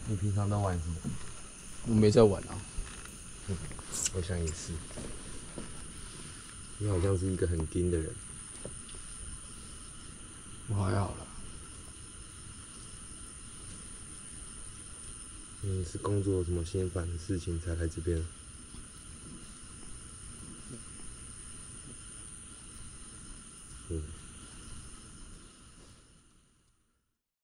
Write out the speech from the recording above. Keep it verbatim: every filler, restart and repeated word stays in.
你平常都玩什么？ 我没在玩啊。 嗯，我想也是。你好像是一个很硬的人。 我还好啦。 你是工作有什么心烦的事情才来这边？